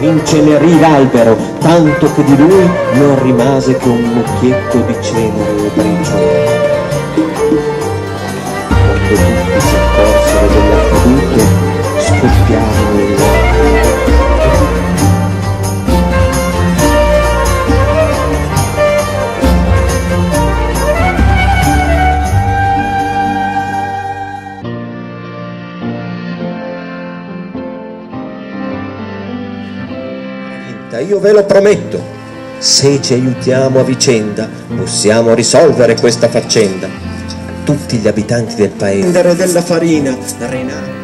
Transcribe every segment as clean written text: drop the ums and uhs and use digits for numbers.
incenerì l'albero, tanto che di lui non rimase che un mucchietto di cenere e briciole. Quando tutti si accorsero dell'accaduto, scoppiarono in lacrime. Io ve lo prometto, se ci aiutiamo a vicenda possiamo risolvere questa faccenda. Tutti gli abitanti del paese della farina, Renato.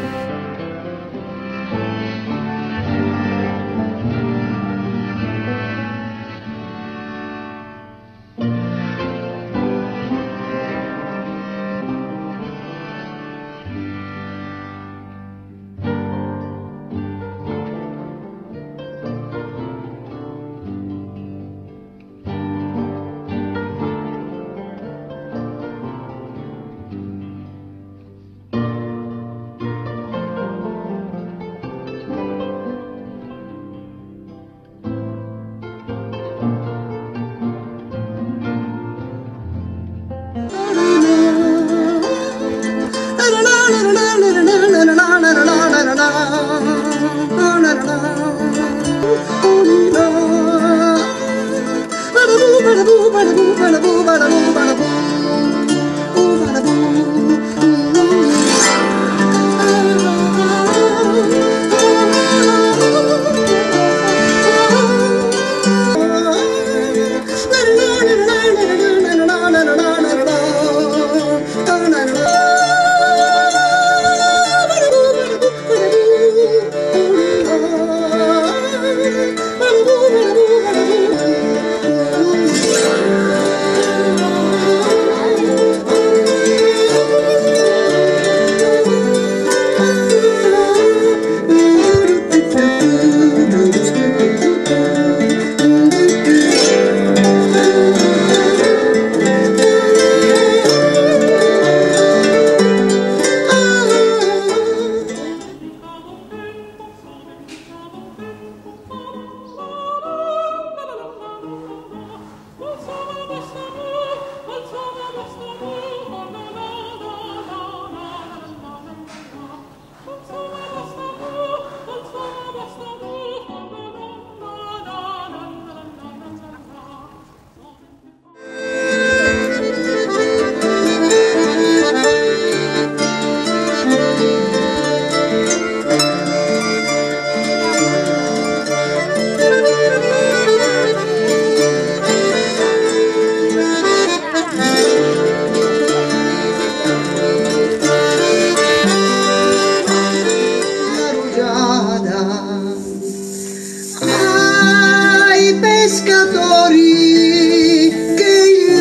Pescatori che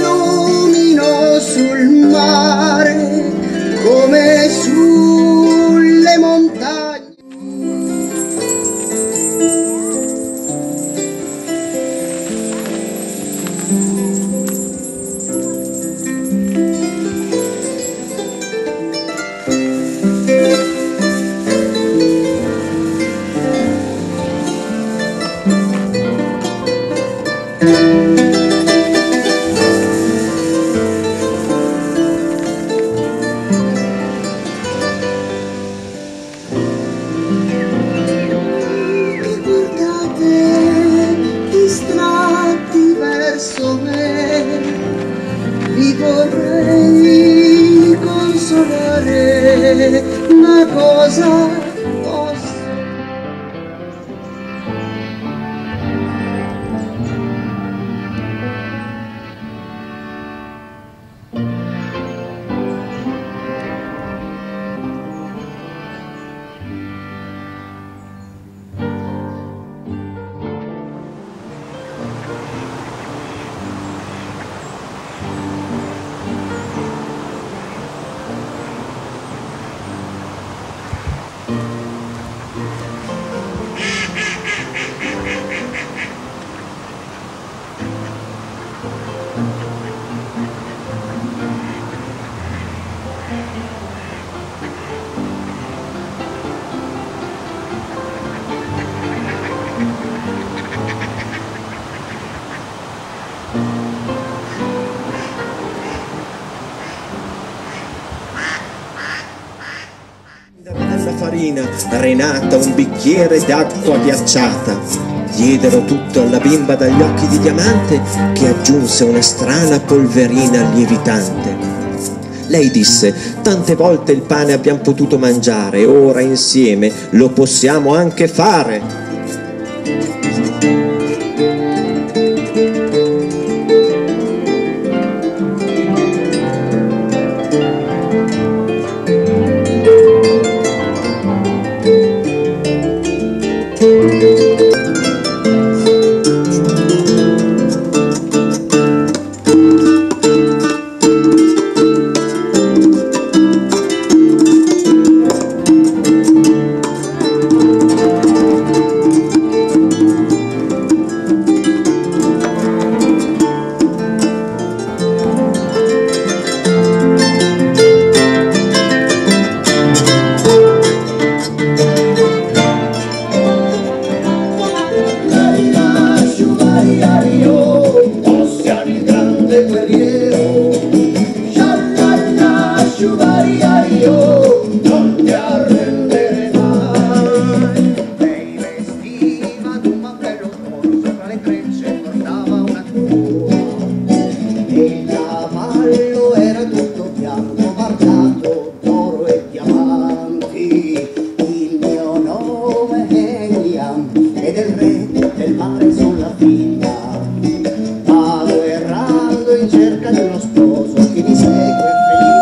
illuminò sul mare come sulle montagne. Vi vorrei consolare, ma cosa posso? farina, Renata un bicchiere d'acqua ghiacciata. Diedero tutto alla bimba dagli occhi di diamante, che aggiunse una strana polverina lievitante. Lei disse: tante volte il pane abbiamo potuto mangiare, ora insieme lo possiamo anche fare. Non ti arrendere mai. Lei vestiva d'un mantello scuro, sopra le trecce portava una cura, e il cavallo era tutto bianco, marcato d'oro e diamanti. Il mio nome è William ed il re del mare son la figlia. Vado errando in cerca di uno sposo che mi segue felice.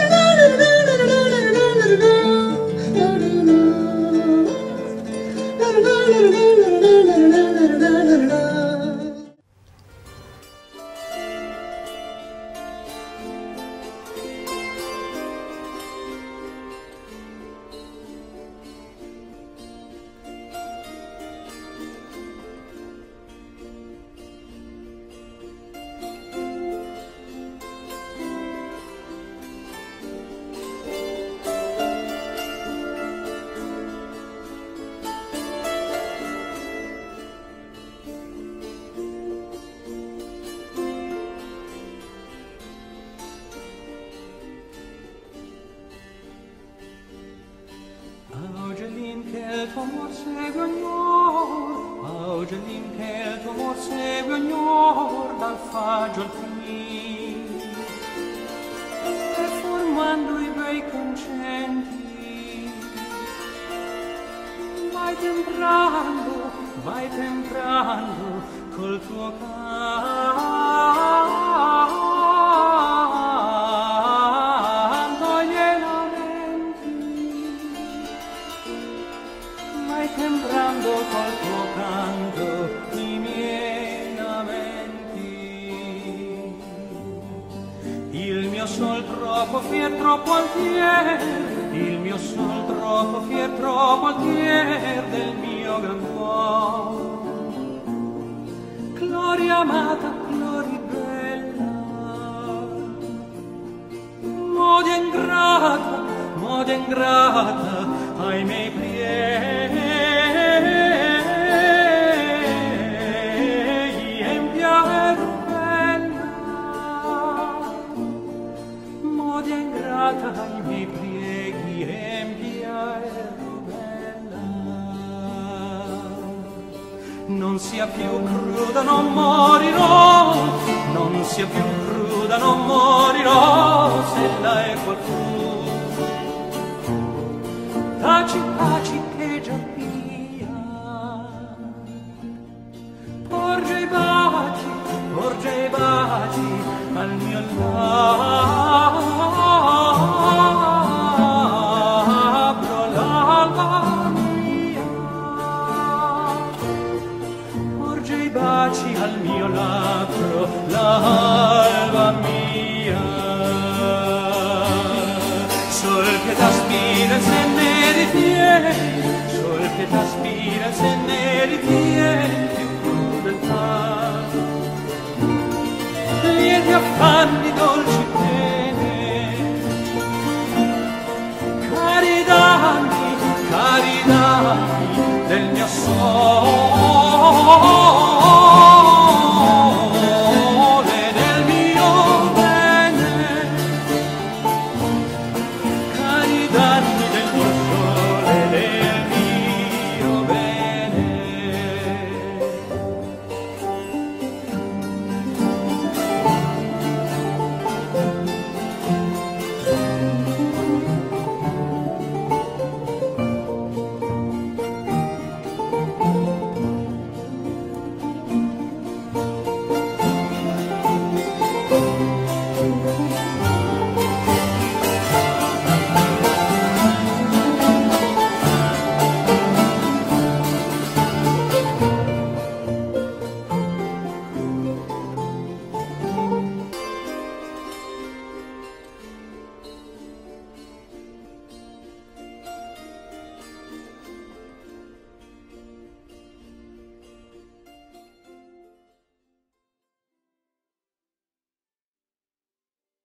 Augelin che il tuo amor segue ognor, Augelin che il tuo amor segue ognor, dal faggio al fin, e formando i bei concenti. Vai temprando col tuo canto gli lamenti. Vai temprando col tuo canto i miei lamenti. Il mio sol troppo fier, troppo altier, il mio sol troppo fier, troppo altier del mio gran cuore. Gloria amata, gloria bella, modia ingrata ai miei prieghi, empia bella, modia ingrata ai miei prieghi, empia bella. Non sia più cruda, non morirò, non sia più cruda, non morirò, se la è qualcuno. Taci, taci, che già via. Porge i baci al mio labbro, l'alba mia. Porge i baci al mio labbro, l'alba mia. Sol che t'aspira il senne ritiene, sol che t'aspira il senne ritiene più crudeltà. Lieti affanni, dolci pene, cari danni del mio sole.